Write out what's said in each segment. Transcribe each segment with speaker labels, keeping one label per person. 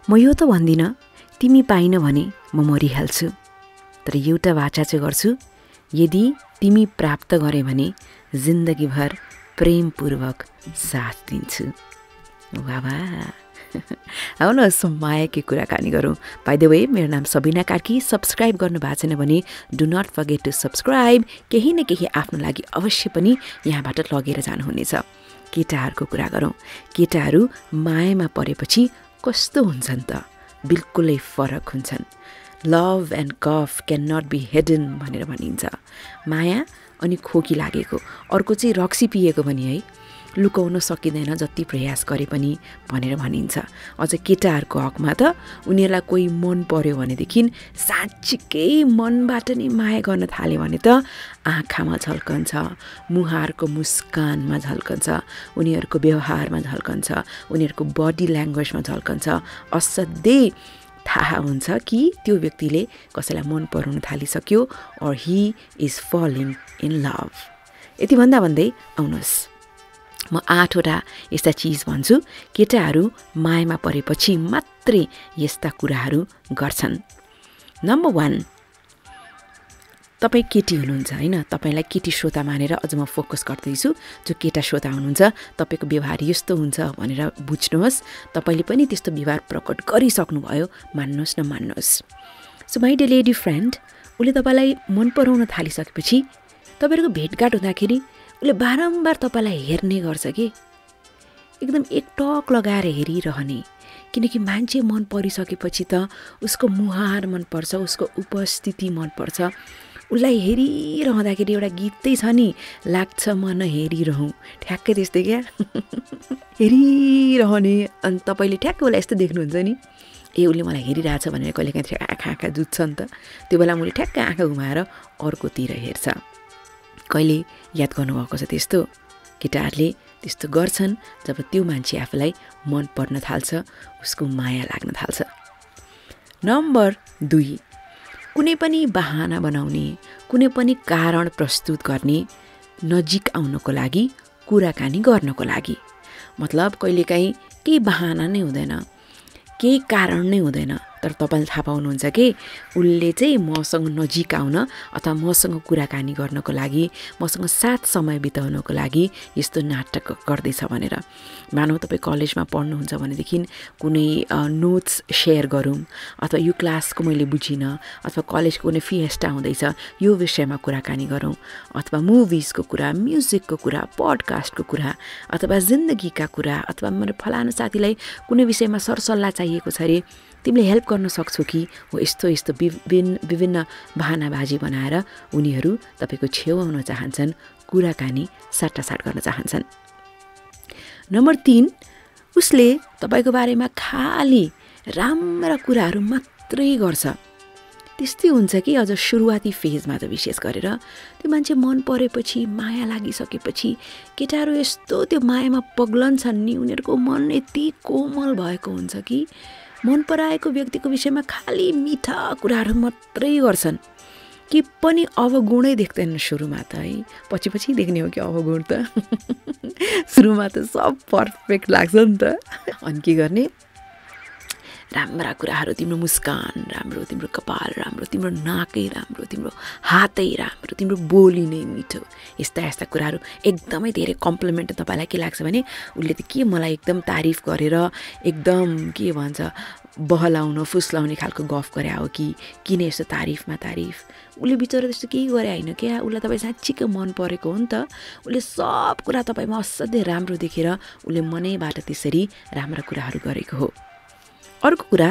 Speaker 1: म यो त भन्दिनँ तिमी पाइन भने म मरिहाल्छु, तर एउटा वाचा चाहिँ गर्छु, यदि तिमी प्राप्त गरे भने जिन्दगीभर प्रेमपूर्वक साथ दिन्छु। वाह आउनुहोस् मायाकै कुराकानी गरौँ। बाइ द वे, मेरो नाम सबिना कार्की। सब्सक्राइब गर्नु भएको छैन भने do not forget to subscribe. केही न केही आफ्नो लागि अवश्य पनि यहाँबाट लगेर जानुहुनेछ। केटाहरूको कुरा गरौँ। केटाहरू मायामा परेपछि कस्तो हुन्छन् त? बिल्कुलै फरक हुन्छन्। Love and cough can not be hidden भनेर भनिन्छ। माया अनि खोकी लागेको, अर्को चाहिँ रक्सी पिएको पनि है, लुकाउन सकिँदैन जति प्रयास गरे पनि भनेर भनिन्छ। अझ केटाहरूको हकमा त उनीहरूलाई कोही मन पर्यो भनेदेखि साँच्चीकै मनबाट नै माया गर्न थाल्यो भने त आँखामा झल्कन्छ, मुहारको मुस्कानमा झल्कन्छ, उनीहरूको व्यवहारमा झल्कन्छ, उनीहरूको बडी ल्याङ्ग्वेजमा झल्कन्छ। असाध्यै थाहा हुन्छ कि त्यो व्यक्तिले कसैलाई मन पराउन थालिसक्यो, or he is falling in love। यति भन्दा भन्दै आउनुहोस् म 8वटा यस्ता चिज भन्छु केटाहरू मायामा परेपछि मात्रै यस्ता कुराहरू गर्छन्। नम्बर 1, तपाईँ केटी हुनुहुन्छ होइन, तपाईँलाई केटी श्रोता मानेर अझ म फोकस गर्दैछु। जो केटा श्रोता हुनुहुन्छ तपाईँको व्यवहार यस्तो हुन्छ भनेर बुझ्नुहोस्। तपाईँले पनि त्यस्तो व्यवहार प्रकट गरिसक्नुभयो, मान्नुहोस् न मान्नुहोस्। So my dear lady friend, उसले तपाईँलाई मन पराउन थालिसकेपछि तपाईँहरूको भेटघाट हुँदाखेरि उसले बारम्बार तपाईँलाई हेर्ने गर्छ कि एकदम एकटक लगाएर हेरिरहने। किनकि मान्छे मन परिसकेपछि त उसको मुहार मनपर्छ, उसको उपस्थिति मनपर्छ। उसलाई हेरिरहँदाखेरि एउटा गीतै छ नि, लाग्छ मन हेरिरहँ, ठ्याक्कै त्यस्तै क्या हेरिरहने। अनि तपाईँले ठ्याक्कै उसलाई यस्तो देख्नुहुन्छ नि, ए उसले मलाई हेरिरहेछ भनेर कहिलेकाहीँ आँखा जुत्छ नि त। त्यो बेला मैले ठ्याक्कै आँखा घुमाएर अर्कोतिर हेर्छ। कहिले याद गर्नुभएको छ त्यस्तो? केटाहरूले त्यस्तो गर्छन् जब त्यो मान्छे आफूलाई मन पर्न थाल्छ, उसको माया लाग्न थाल्छ। नम्बर 2, कुनै पनि बहाना बनाउने, कुनै पनि कारण प्रस्तुत गर्ने नजिक आउनको लागि, कुराकानी गर्नको लागि। मतलब कहिलेकाहीँ केही बहाना नै हुँदैन, केही कारण नै हुँदैन, तर तपाईँले थाहा पाउनुहुन्छ कि उसले चाहिँ मसँग नजिक आउन अथवा मसँग कुराकानी गर्नको लागि, मसँग साथ समय बिताउनको लागि यस्तो नाटक गर्दैछ भनेर। मानौँ तपाईँ कलेजमा पढ्नुहुन्छ भनेदेखि कुनै नोट्स सेयर गरौँ, अथवा यो क्लासको मैले बुझिनँ, अथवा कलेजको कुनै फिएस्टा हुँदैछ यो विषयमा कुराकानी गरौँ, अथवा मुभिजको कुरा, म्युजिकको कुरा, पडकास्टको कुरा, अथवा जिन्दगीका कुरा, अथवा मेरो फलाना साथीलाई कुनै विषयमा सरसल्लाह चाहिएको छ अरे, तिमीले हेल्प गर्न सक्छौ कि? हो यस्तो विभिन्न बहानाबाजी बनाएर उनीहरू तपाईँको छेउ आउन चाहन्छन्, कुराकानी साटासाट गर्न चाहन्छन्। नम्बर 3, उसले तपाईँको बारेमा खाली राम्रा कुराहरू मात्रै गर्छ। त्यस्तै हुन्छ कि अझ सुरुवाती फेजमा त विशेष गरेर त्यो मान्छे मन परेपछि, माया लागिसकेपछि केटाहरू यस्तो त्यो मायामा पग्लन्छन् नि, उनीहरूको मन यति कोमल भएको हुन्छ कि मन पराएको व्यक्तिको विषयमा खाली मिठा कुराहरू मात्रै गर्छन्। कि पनि अवगुणै देख्दैनन् सुरुमा त है, पछि देख्ने हो कि अवगुण त सुरुमा त सब पर्फेक्ट लाग्छ नि त। अनि के गर्ने, राम्रा कुराहरू, तिम्रो मुस्कान राम्रो, तिम्रो कपाल राम्रो, तिम्रो नाकै राम्रो, तिम्रो हातै राम्रो, तिम्रो बोली नै मिठो, यस्ता कुराहरू एकदमै धेरै कम्प्लिमेन्ट। तपाईँलाई के लाग्छ भने उसले त के मलाई एकदम तारिफ गरेर एकदम के भन्छ बहलाउन फुस्लाउने खालको गफ गरे हो कि किन यस्तो तारिफमा तारिफ। उसले बिचरा त्यस्तो केही गरे होइन क्या, उसलाई तपाईँ साँच्चीकै मन परेको हो नि त। उसले सब कुरा तपाईँमा असाध्यै राम्रो देखेर उसले मनैबाट त्यसरी राम्रा कुराहरू गरेको हो। अर्को कुरा,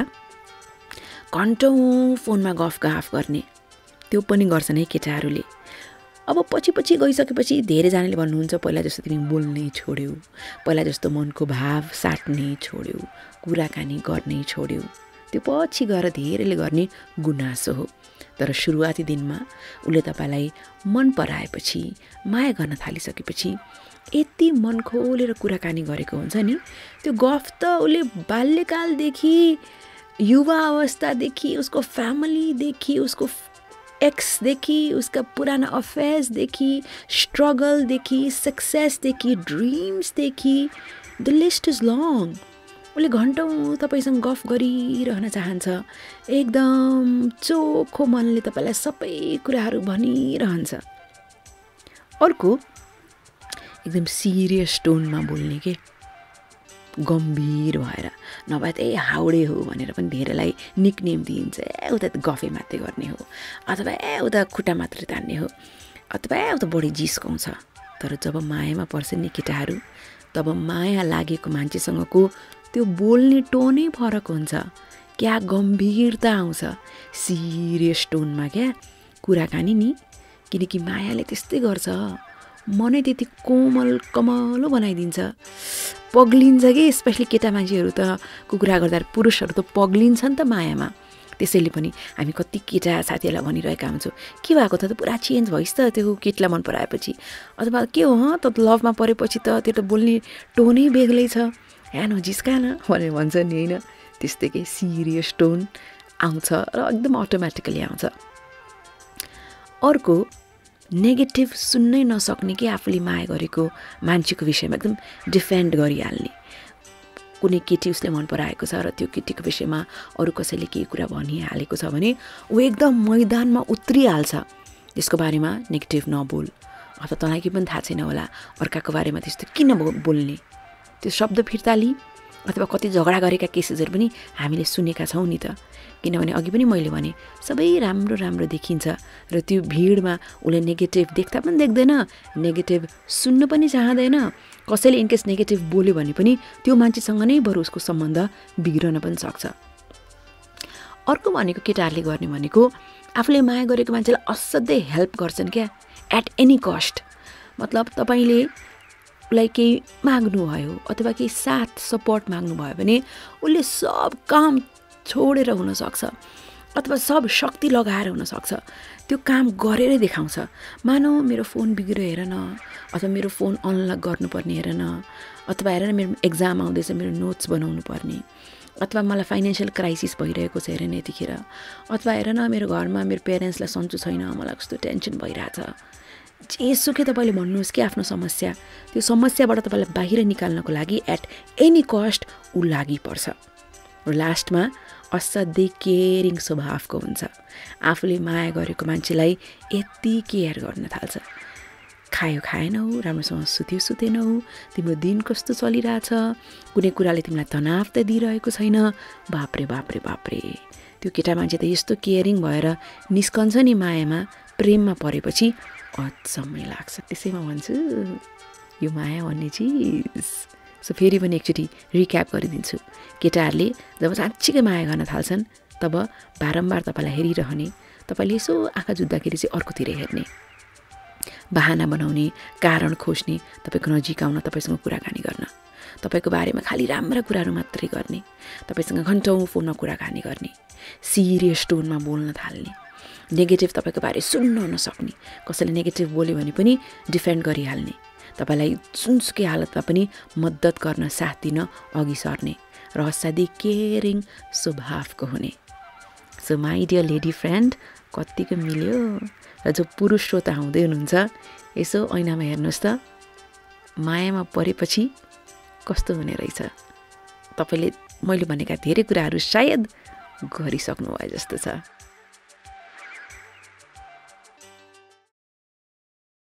Speaker 1: घन्टौँ फोनमा गफ गर्ने, त्यो पनि गर्छन् है केटाहरूले। अब पछि गइसकेपछि धेरैजनाले भन्नुहुन्छ पहिला जस्तो तिमी बोल्नै छोड्यौ, पहिला जस्तो मनको भाव साट्नै छोड्यौ, कुराकानी गर्नै छोड्यौ। त्यो पछि गएर धेरैले गर्ने गुनासो हो। तर सुरुवाती दिनमा उसले तपाईँलाई मन पराएपछि, माया गर्न थालिसकेपछि यति मन खोलेर कुराकानी गरेको हुन्छ नि, त्यो गफ त उसले बाल्यकालदेखि, युवा अवस्थादेखि, उसको फ्यामिलीदेखि, उसको एक्सदेखि, उसका पुराना अफेयर्सदेखि, स्ट्रगलदेखि, सक्सेसदेखि, ड्रिम्सदेखि, द लिस्ट इज लङ। उसले घन्टौँ तपाईँसँग गफ गरिरहन चाहन्छ, एकदम चोखो मनले तपाईँलाई सबै कुराहरू भनिरहन्छ। अर्को एकदम सिरियस टोनमा बोल्ने के, गम्भीर भएर, नभए त हाउडे हो भनेर पनि धेरैलाई निकनेम दिइन्छ, उता गफै मात्रै गर्ने हो, अथवा उता खुट्टा मात्रै तान्ने हो, अथवा उता बढी जिस्काउँछ। तर जब मायामा पर्छ नि केटाहरू, तब माया लागेको मान्छेसँगको त्यो बोल्ने टोनै फरक हुन्छ। क्या गम्भीरता आउँछ सिरियस टोनमा, क्या कुराकानी नि। किनकि मायाले त्यस्तै गर्छ, मनै त्यति कोमल कमलो बनाइदिन्छ, पग्लिन्छ कि। स्पेसली केटा मान्छेहरू त कुरा गर्दा पुरुषहरू त पग्लिन्छ नि त मायामा। त्यसैले पनि हामी कति केटा साथीहरूलाई भनिरहेका हुन्छौँ, के भएको त पुरा चेन्ज भइस् त त्यो केटीलाई मन पराएपछि, अथवा के हो त लभमा परेपछि त त्यो त बोल्ने टोनै बेग्लै छ, नजिस्का न भनेर भन्छ नि, होइन? त्यस्तै के सिरियस टोन आउँछ र एकदम अटोमेटिकली आउँछ। अर्को नेगेटिभ सुन्नै नसक्ने कि आफूले माया गरेको मान्छेको विषयमा एकदम डिफेन्ड गरिहाल्ने। कुनै केटी उसले मन पराएको छ र त्यो केटीको विषयमा अरू कसैले केही कुरा भनिहालेको छ भने ऊ एकदम मैदानमा उत्रिहाल्छ, त्यसको बारेमा नेगेटिभ नबोल, अथवा तँलाई के पनि थाहा छैन होला अर्काको बारेमा त्यस्तो किन बोल्ने, त्यो शब्द फिर्ता लि। अथवा कति झगडा गरेका केसेसहरू पनि हामीले सुनेका छौँ नि त। किनभने अघि पनि मैले भने सबै राम्रो राम्रो देखिन्छ र त्यो भिडमा उसले नेगेटिभ देख्दा पनि देख्दैन, नेगेटिभ सुन्न पनि चाहँदैन। कसैले इनकेस नेगेटिभ बोल्यो भने पनि त्यो मान्छेसँग नै बरु उसको सम्बन्ध बिग्रन पनि सक्छ। अर्को भनेको केटाहरूले गर्ने भनेको आफूले माया गरेको मान्छेलाई असाध्यै हेल्प गर्छन् क्या, एट एनी कस्ट। मतलब तपाईँले उसलाई केही माग्नुभयो अथवा केही साथ सपोर्ट माग्नुभयो भने उसले सब काम छोडेर हुनसक्छ, अथवा सब शक्ति लगाएर हुनसक्छ, त्यो काम गरेरै देखाउँछ। मानौ मेरो फोन बिग्रियो हेर न, अथवा मेरो फोन अनलक गर्नुपर्ने हेर न, अथवा हेर न मेरो एक्जाम आउँदैछ मेरो नोट्स बनाउनु पर्ने, अथवा मलाई फाइनेन्सियल क्राइसिस भइरहेको छ हेर न यतिखेर, अथवा हेर न मेरो घरमा मेरो पेरेन्ट्सलाई सन्चो छैन, मलाई कस्तो टेन्सन भइरहेछ। जेसुकै तपाईँले भन्नुहोस् कि आफ्नो समस्या, त्यो समस्याबाट तपाईँलाई बाहिर निकाल्नको लागि एट एनी कस्ट ऊ लागि पर्छ। र लास्टमा असाध्यै केयरिङ स्वभावको हुन्छ, आफूले माया गरेको मान्छेलाई यति केयर गर्न थाल्छ। खायो खाएनौ, राम्रोसँग सुत्यो सुतेनौ, तिम्रो दिन कस्तो चलिरहेछ, कुनै कुराले तिमीलाई तनाव त दिइरहेको छैन, बाप्रे बाप्रे बाप्रे। त्यो केटा मान्छे त यस्तो केयरिङ भएर निस्कन्छ नि मायामा, प्रेममा परेपछि अचम्मै लाग्छ। त्यसैमा भन्छु यो माया भन्ने चिज। सो फेरि पनि एकचोटि रिक्याप गरिदिन्छु। केटाहरूले जब साँच्चीकै माया गर्न थाल्छन् तब बारम्बार तपाईँलाई हेरिरहने, तपाईँले यसो आँखा जुत्दाखेरि चाहिँ अर्कोतिर हेर्ने, बहाना बनाउने, कारण खोज्ने, तपाईँको नजिक आउन, तपाईँसँग कुराकानी गर्न, तपाईँको बारेमा खालि राम्रा कुराहरू मात्रै गर्ने, तपाईँसँग घन्टौँ फोनमा कुराकानी गर्ने, सिरियस टोनमा बोल्न थाल्ने, नेगेटिभ तपाईँको बारे सुन्न नसक्ने, कसैले नेगेटिभ बोल्यो भने पनि डिफेन्ड गरिहाल्ने, तपाईँलाई जुनसुकै हालतमा पनि मद्दत गर्न साथ दिन अघि सर्ने र असाध्यै केयरिङ स्वभावको हुने। So my dear lady friend, कतिको मिल्यो? र जो पुरुष श्रोता हुँदै हुनुहुन्छ यसो ऐनामा हेर्नुहोस् त, मायामा परेपछि कस्तो हुने रहेछ। तपाईँले मैले भनेका धेरै कुराहरू सायद गरिसक्नु भयो जस्तो छ।